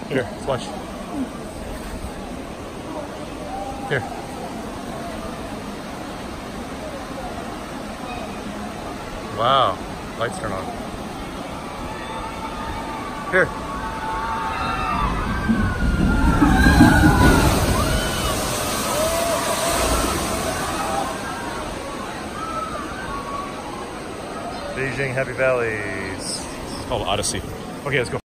Here, let's watch. Here. Wow, lights turn on. Here. Beijing Happy Valleys. It's called Odyssey. Okay, let's go.